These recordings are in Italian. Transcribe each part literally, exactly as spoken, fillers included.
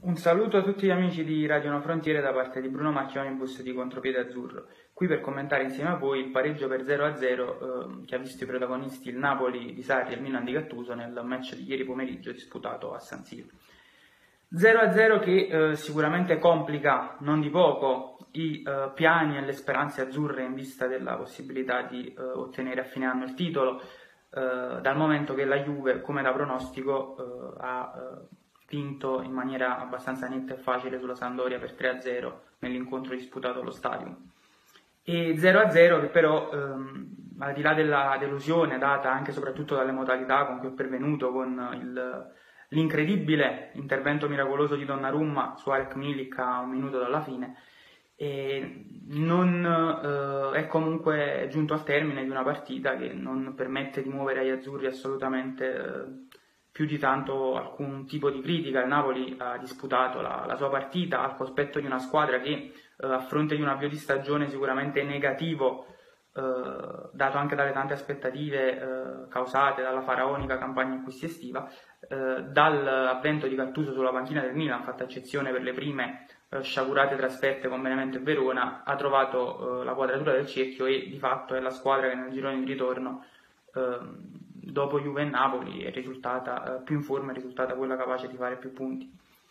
Un saluto a tutti gli amici di Radio No Frontiere da parte di Bruno Macchionibus di Contropiede Azzurro, qui per commentare insieme a voi il pareggio per zero a zero eh, che ha visto i protagonisti il Napoli di Sarri e il Milan di Gattuso nel match di ieri pomeriggio disputato a San Siro. zero a zero che eh, sicuramente complica non di poco i eh, piani e le speranze azzurre in vista della possibilità di eh, ottenere a fine anno il titolo, eh, dal momento che la Juve, come da pronostico, eh, ha eh, vinto in maniera abbastanza netta e facile sulla Sampdoria per tre a zero nell'incontro disputato allo Stadium. E zero a zero che però, ehm, al di là della delusione data anche e soprattutto dalle modalità con cui è pervenuto, con il, l'incredibile intervento miracoloso di Donnarumma su Arek Milik a un minuto dalla fine, e non eh, è comunque giunto al termine di una partita che non permette di muovere agli azzurri assolutamente eh, più di tanto alcun tipo di critica. Il Napoli ha disputato la, la sua partita al cospetto di una squadra che eh, a fronte di un avvio di stagione sicuramente negativo, eh, dato anche dalle tante aspettative eh, causate dalla faraonica campagna acquisti estiva, eh, dall'avvento di Gattuso sulla panchina del Milan, fatta eccezione per le prime eh, sciagurate trasferte con Benevento e Verona, ha trovato eh, la quadratura del cerchio e di fatto è la squadra che nel girone di ritorno eh, dopo Juve e Napoli è risultata eh, più in forma, è risultata quella capace di fare più punti.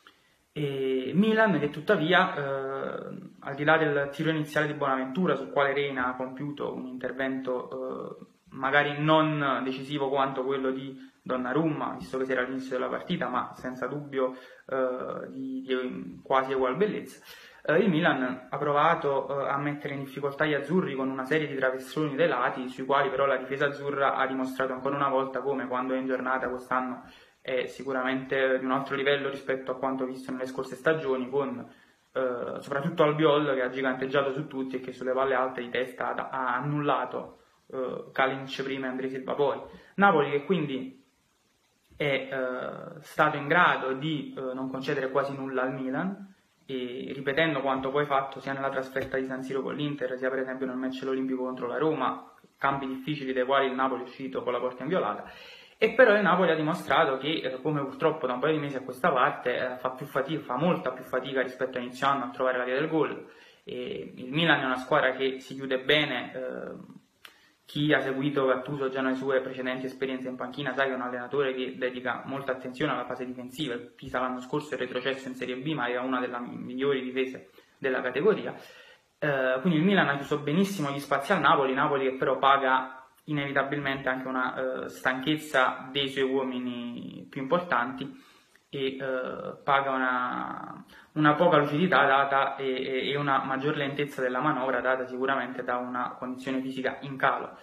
E Milan che tuttavia, eh, al di là del tiro iniziale di Bonaventura, sul quale Reina ha compiuto un intervento eh, magari non decisivo quanto quello di Donnarumma, visto che si era all'inizio della partita, ma senza dubbio eh, di, di quasi ugual bellezza, Uh, il Milan ha provato uh, a mettere in difficoltà gli azzurri con una serie di traversoni dai lati, sui quali però la difesa azzurra ha dimostrato ancora una volta come, quando è in giornata, quest'anno è sicuramente di un altro livello rispetto a quanto visto nelle scorse stagioni, con uh, soprattutto Albiol che ha giganteggiato su tutti e che sulle palle alte di testa ha, ha annullato uh, Kalinic prima e Andrei Silva poi. Napoli che quindi è uh, stato in grado di uh, non concedere quasi nulla al Milan, e ripetendo quanto poi fatto sia nella trasferta di San Siro con l'Inter, sia per esempio nel match all'Olimpico contro la Roma, campi difficili dai quali il Napoli è uscito con la porta inviolata. E però il Napoli ha dimostrato che, eh, come purtroppo da un paio di mesi a questa parte, eh, fa più fatica, fa molta più fatica rispetto a inizio anno a trovare la via del gol. E il Milan è una squadra che si chiude bene. eh, Chi ha seguito Gattuso già nelle sue precedenti esperienze in panchina sa che è un allenatore che dedica molta attenzione alla fase difensiva. Il Pisa l'anno scorso è retrocesso in Serie B, ma aveva una delle migliori difese della categoria. Eh, quindi il Milan ha chiuso benissimo gli spazi al Napoli, Napoli che però paga inevitabilmente anche una eh, stanchezza dei suoi uomini più importanti e eh, paga una, una poca lucidità data e, e una maggior lentezza della manovra data sicuramente da una condizione fisica in calo.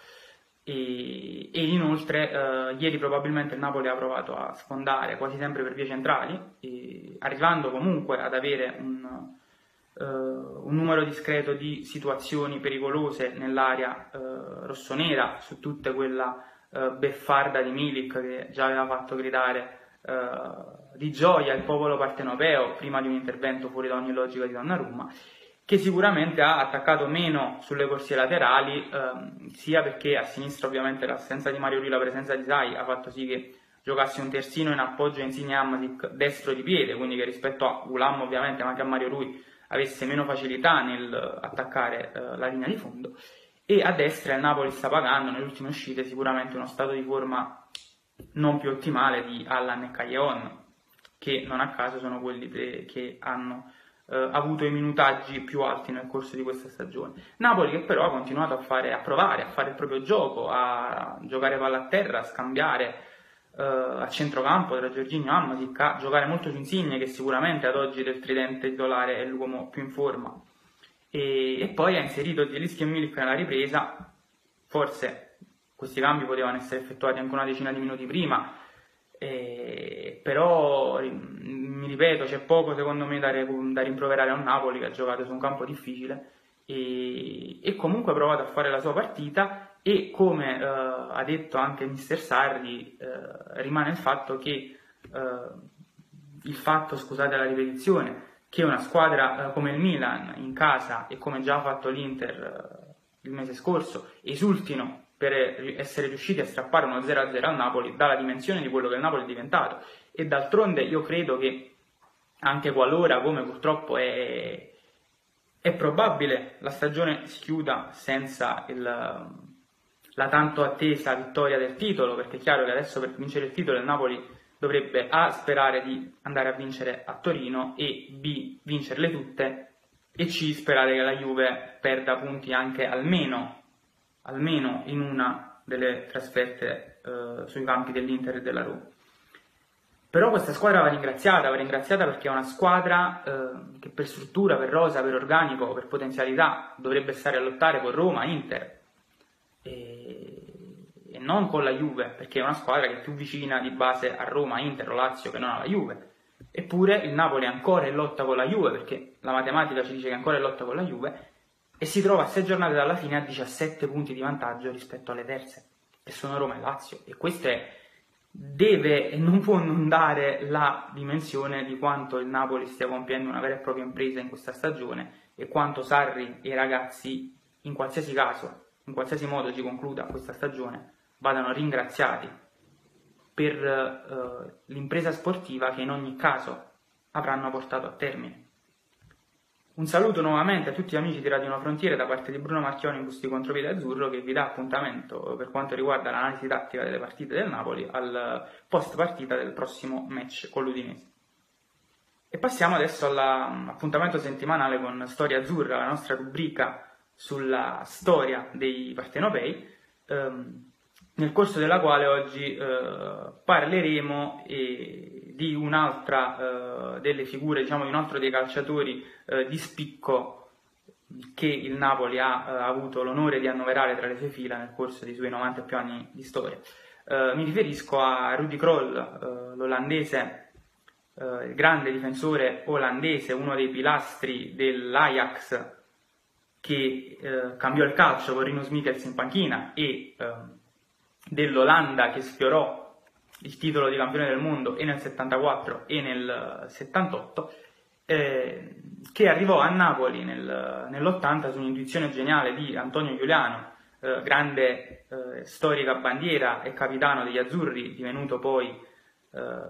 E, e inoltre eh, ieri probabilmente il Napoli ha provato a sfondare quasi sempre per vie centrali, e, arrivando comunque ad avere un, eh, un numero discreto di situazioni pericolose nell'area eh, rossonera, su tutta quella eh, beffarda di Milik che già aveva fatto gridare Uh, di gioia il popolo partenopeo prima di un intervento fuori da ogni logica di Donnarumma, che sicuramente ha attaccato meno sulle corsie laterali, uh, sia perché a sinistra ovviamente l'assenza di Mario Rui, la presenza di Sai ha fatto sì che giocasse un terzino in appoggio a Insigne Hamsik destro di piede, quindi che rispetto a Ghulam ovviamente ma anche a Mario Rui avesse meno facilità nel attaccare uh, la linea di fondo, e a destra il Napoli sta pagando nelle ultime uscite sicuramente uno stato di forma non più ottimale di Allan e Callejon, che non a caso sono quelli che hanno eh, avuto i minutaggi più alti nel corso di questa stagione. Napoli che però ha continuato a, fare, a provare, a fare il proprio gioco, a giocare palla a terra, a scambiare eh, a centrocampo tra Jorginho e Hamsik, a giocare molto su Insigne, che sicuramente ad oggi del tridente titolare è l'uomo più in forma, e, e poi ha inserito Zielinski e Milik nella ripresa. Forse questi cambi potevano essere effettuati anche una decina di minuti prima, eh, però mi ripeto, c'è poco secondo me da, da rimproverare a un Napoli che ha giocato su un campo difficile e, e comunque ha provato a fare la sua partita, e come eh, ha detto anche mister Sarri, eh, rimane il fatto che eh, il fatto, scusate la ripetizione, che una squadra eh, come il Milan in casa, e come già ha fatto l'Inter eh, il mese scorso, esultino per essere riusciti a strappare uno zero a zero al Napoli, dalla dimensione di quello che il Napoli è diventato. E d'altronde io credo che anche qualora, come purtroppo è, è probabile, la stagione si chiuda senza il, la tanto attesa vittoria del titolo, perché è chiaro che adesso per vincere il titolo il Napoli dovrebbe A sperare di andare a vincere a Torino e B vincerle tutte e C sperare che la Juve perda punti anche almeno, almeno in una delle trasferte eh, sui campi dell'Inter e della Roma. Però questa squadra va ringraziata, va ringraziata perché è una squadra eh, che per struttura, per rosa, per organico, per potenzialità dovrebbe stare a lottare con Roma, Inter e, e non con la Juve, perché è una squadra che è più vicina di base a Roma, Inter o Lazio che non alla Juve. Eppure il Napoli è ancora in lotta con la Juve, perché la matematica ci dice che è ancora in lotta con la Juve, e si trova a sei giornate dalla fine a diciassette punti di vantaggio rispetto alle terze, che sono Roma e Lazio. E questo è, deve e non può non dare la dimensione di quanto il Napoli stia compiendo una vera e propria impresa in questa stagione e quanto Sarri e i ragazzi, in qualsiasi caso, in qualsiasi modo si concluda questa stagione, vadano ringraziati per uh, l'impresa sportiva che in ogni caso avranno portato a termine. Un saluto nuovamente a tutti gli amici di Radio Una Frontiere da parte di Bruno Marchioni in Busto di Contropiede Azzurro, che vi dà appuntamento per quanto riguarda l'analisi tattica delle partite del Napoli al post partita del prossimo match con l'Udinese. E passiamo adesso all'appuntamento settimanale con Storia Azzurra, la nostra rubrica sulla storia dei partenopei, ehm, nel corso della quale oggi eh, parleremo eh, di un'altra eh, delle figure, diciamo di un altro dei calciatori eh, di spicco che il Napoli ha eh, avuto l'onore di annoverare tra le sue fila nel corso dei suoi novanta più anni di storia. Eh, mi riferisco a Rudi Krol, eh, l'olandese, eh, il grande difensore olandese, uno dei pilastri dell'Ajax che eh, cambiò il calcio con Rinus Michels in panchina e eh, dell'Olanda che sfiorò il titolo di campione del mondo e nel settantaquattro e nel settantotto, eh, che arrivò a Napoli nel, nell'ottanta su un'intuizione geniale di Antonio Giuliano, eh, grande eh, storica bandiera e capitano degli azzurri, divenuto poi eh,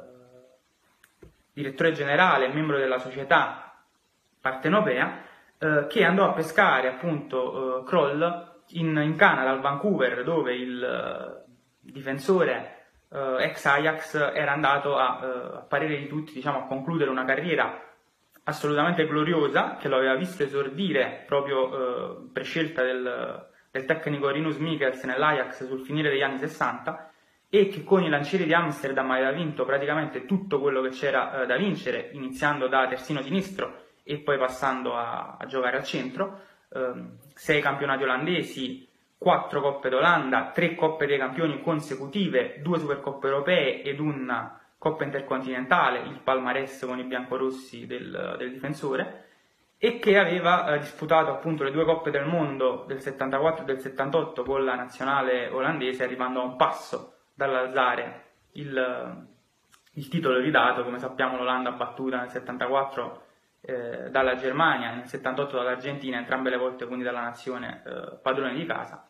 direttore generale e membro della società partenopea, eh, che andò a pescare appunto eh, Krol in, in Canada, al Vancouver, dove il eh, difensore eh, ex Ajax era andato a, eh, a parere di tutti, diciamo, a concludere una carriera assolutamente gloriosa, che lo aveva visto esordire proprio eh, per scelta del, del tecnico Rinus Michels nell'Ajax sul finire degli anni sessanta, e che con i Lancieri di Amsterdam aveva vinto praticamente tutto quello che c'era eh, da vincere, iniziando da terzino sinistro e poi passando a, a giocare al centro. Um, sei campionati olandesi, quattro coppe d'Olanda, tre coppe dei campioni consecutive, due supercoppe europee ed una coppa intercontinentale, il palmarès con i biancorossi del, del difensore, e che aveva eh, disputato appunto le due coppe del mondo del settantaquattro e del settantotto con la nazionale olandese, arrivando a un passo dall'alzare il, il titolo ridato. Come sappiamo, l'Olanda battuta nel settantaquattro Eh, dalla Germania, nel settantotto dall'Argentina, entrambe le volte quindi dalla nazione eh, padrone di casa.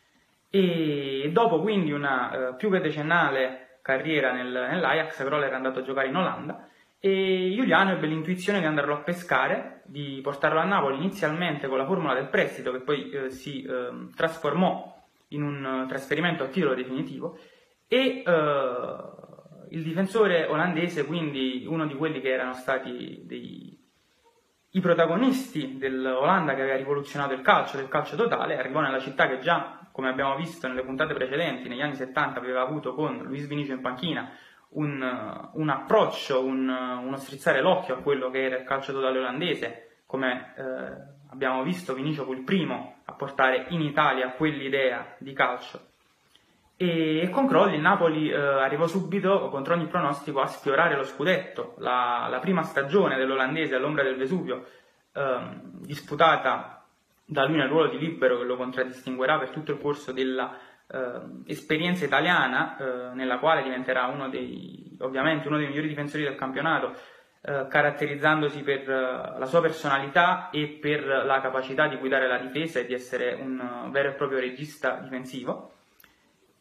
E dopo quindi una eh, più che decennale carriera nel, nell'Ajax, Krol era andato a giocare in Olanda e Giuliano ebbe l'intuizione di andarlo a pescare, di portarlo a Napoli inizialmente con la formula del prestito, che poi eh, si eh, trasformò in un trasferimento a titolo definitivo, e eh, il difensore olandese, quindi uno di quelli che erano stati dei i protagonisti dell'Olanda che aveva rivoluzionato il calcio, del calcio totale, arrivò nella città che già, come abbiamo visto nelle puntate precedenti, negli anni settanta aveva avuto con Luis Vinicio in panchina un, un approccio, un, uno strizzare l'occhio a quello che era il calcio totale olandese. Come eh, abbiamo visto, Vinicio fu il primo a portare in Italia quell'idea di calcio. E, e con Krol il Napoli eh, arrivò subito, contro ogni pronostico, a sfiorare lo scudetto. La, la prima stagione dell'olandese all'ombra del Vesuvio, eh, disputata da lui nel ruolo di libero, che lo contraddistinguerà per tutto il corso della eh, esperienza italiana, eh, nella quale diventerà uno dei, ovviamente uno dei migliori difensori del campionato, eh, caratterizzandosi per eh, la sua personalità e per la capacità di guidare la difesa e di essere un uh, vero e proprio regista difensivo.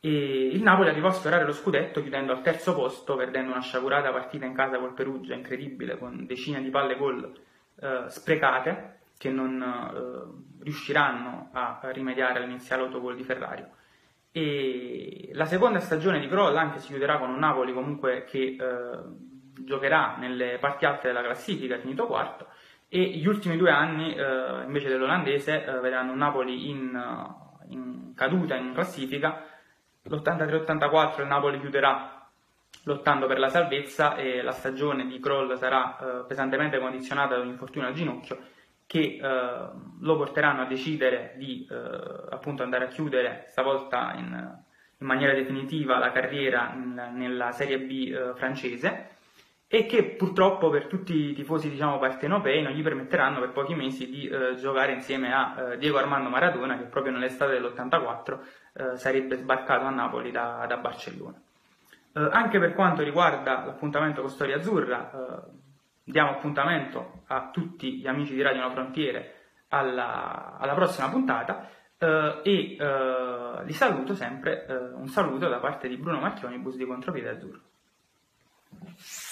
E il Napoli arrivò a sfiorare lo scudetto chiudendo al terzo posto, perdendo una sciagurata partita in casa col Perugia, incredibile, con decine di palle gol eh, sprecate, che non eh, riusciranno a rimediare all'iniziale autogol di Ferrario. E la seconda stagione di Kroll anche si chiuderà con un Napoli comunque che eh, giocherà nelle parti alte della classifica, finito quarto, e gli ultimi due anni eh, invece dell'olandese eh, vedranno un Napoli in, in caduta in classifica. L'ottantatré ottantaquattro il Napoli chiuderà lottando per la salvezza e la stagione di Kroll sarà eh, pesantemente condizionata da un infortunio al ginocchio che eh, lo porteranno a decidere di eh, appunto andare a chiudere stavolta in, in maniera definitiva la carriera in, nella Serie B eh, francese, e che purtroppo per tutti i tifosi, diciamo, partenopei non gli permetteranno per pochi mesi di eh, giocare insieme a eh, Diego Armando Maradona, che proprio nell'estate dell'ottantaquattro eh, sarebbe sbarcato a Napoli da, da Barcellona. Eh, anche per quanto riguarda l'appuntamento con Storia Azzurra, eh, diamo appuntamento a tutti gli amici di Radio Una Frontiere alla, alla prossima puntata eh, e eh, li saluto sempre, eh, un saluto da parte di Bruno Marchioni, bus di Contropiede Azzurro.